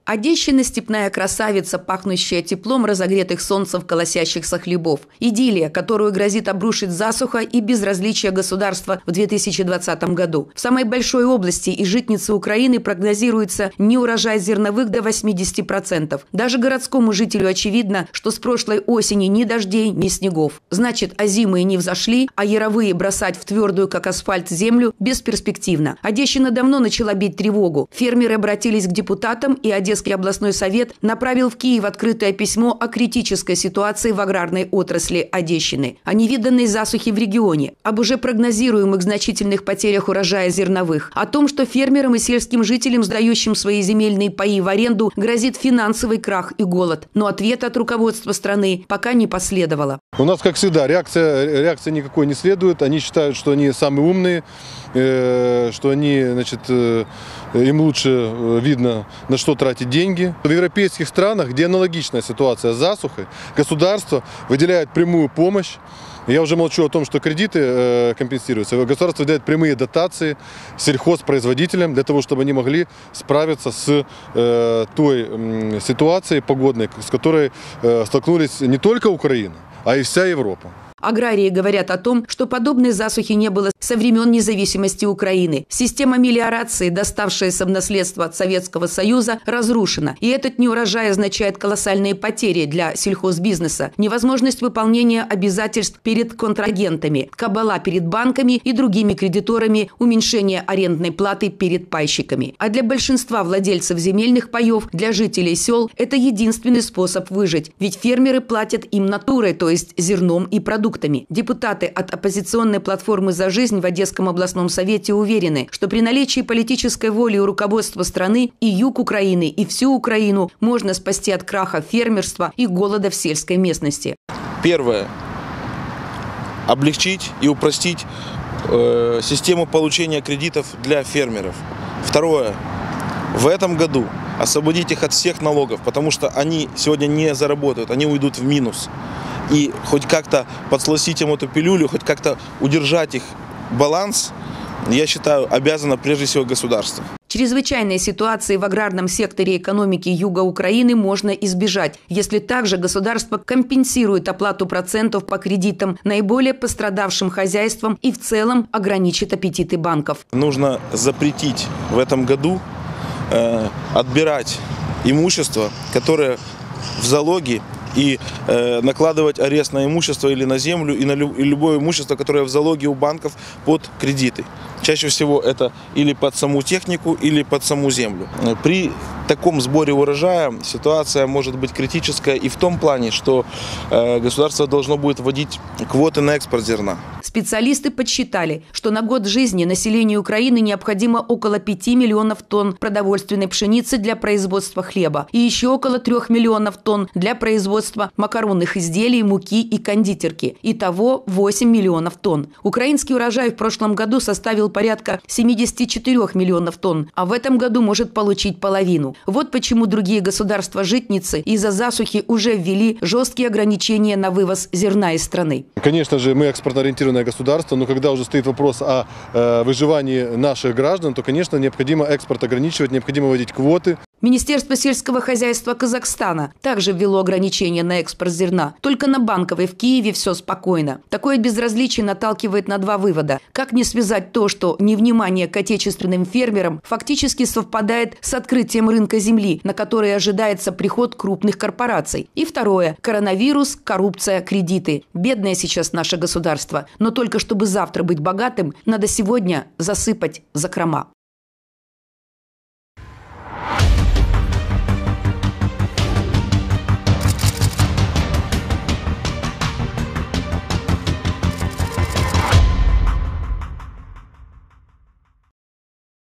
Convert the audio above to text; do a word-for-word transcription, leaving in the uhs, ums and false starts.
Одещина – степная красавица, пахнущая теплом разогретых солнцем колосящихся хлебов. Идиллия, которую грозит обрушить засуха и безразличие государства в две тысячи двадцатом году. В самой большой области и житнице Украины прогнозируется неурожай зерновых до восьмидесяти процентов. Даже городскому жителю очевидно, что с прошлой осени ни дождей, ни снегов. Значит, озимые не взошли, а яровые бросать в твердую, как асфальт, землю бесперспективно. Одещина давно начала бить тревогу. Фермеры обратились к депутатам, и Одесский областной совет направил в Киев открытое письмо о критической ситуации в аграрной отрасли Одещины, о невиданной засухе в регионе, об уже прогнозируемых значительных потерях урожая зерновых, о том, что фермерам и сельским жителям, сдающим свои земельные паи в аренду, грозит финансовый крах и голод. Но ответа от руководства страны пока не последовало. У нас, как всегда, реакция, реакции никакой не следует. Они считают, что они самые умные, э, что они, значит, э, им лучше видно, на что тратить деньги. В европейских странах, где аналогичная ситуация с засухой, государство выделяет прямую помощь. Я уже молчу о том, что кредиты э, компенсируются. Государство выделяет прямые дотации сельхозпроизводителям для того, чтобы они могли справиться с э, той э, ситуацией погодной, с которой э, столкнулись не только Украина, а и вся Европа. Аграрии говорят о том, что подобной засухи не было со времен независимости Украины. Система мелиорации, доставшаяся в наследство от Советского Союза, разрушена. И этот неурожай означает колоссальные потери для сельхозбизнеса, невозможность выполнения обязательств перед контрагентами, кабала перед банками и другими кредиторами, уменьшение арендной платы перед пайщиками. А для большинства владельцев земельных паев, для жителей сел, это единственный способ выжить. Ведь фермеры платят им натурой, то есть зерном и продуктами. Депутаты от оппозиционной платформы «За жизнь» в Одесском областном совете уверены, что при наличии политической воли у руководства страны и юг Украины, и всю Украину можно спасти от краха фермерства и голода в сельской местности. Первое. Облегчить и упростить э, систему получения кредитов для фермеров. Второе. В этом году освободить их от всех налогов, потому что они сегодня не заработают, они уйдут в минус. И хоть как-то подсластить им эту пилюлю, хоть как-то удержать их баланс, я считаю, обязано прежде всего государство. Чрезвычайной ситуации в аграрном секторе экономики юга Украины можно избежать, если также государство компенсирует оплату процентов по кредитам наиболее пострадавшим хозяйствам и в целом ограничит аппетиты банков. Нужно запретить в этом году э, отбирать имущество, которое в залоге, и э, накладывать арест на имущество или на землю, и на лю и любое имущество, которое в залоге у банков под кредиты. Чаще всего это или под саму технику, или под саму землю. При таком сборе урожая ситуация может быть критическая и в том плане, что э, государство должно будет вводить квоты на экспорт зерна. Специалисты подсчитали, что на год жизни населению Украины необходимо около пяти миллионов тонн продовольственной пшеницы для производства хлеба и еще около трех миллионов тонн для производства макаронных изделий, муки и кондитерки. Итого восемь миллионов тонн. Украинский урожай в прошлом году составил порядка семидесяти четырёх миллионов тонн, а в этом году может получить половину. Вот почему другие государства-житницы из-за засухи уже ввели жесткие ограничения на вывоз зерна из страны. Конечно же, мы экспортно-ориентированное государство, но когда уже стоит вопрос о э, выживании наших граждан, то, конечно, необходимо экспорт ограничивать, необходимо вводить квоты. Министерство сельского хозяйства Казахстана также ввело ограничения на экспорт зерна. Только на Банковой в Киеве все спокойно. Такое безразличие наталкивает на два вывода. Как не связать то, что невнимание к отечественным фермерам фактически совпадает с открытием рынка земли, на который ожидается приход крупных корпораций. И второе – коронавирус, коррупция, кредиты. Бедное сейчас наше государство. Но только чтобы завтра быть богатым, надо сегодня засыпать закрома.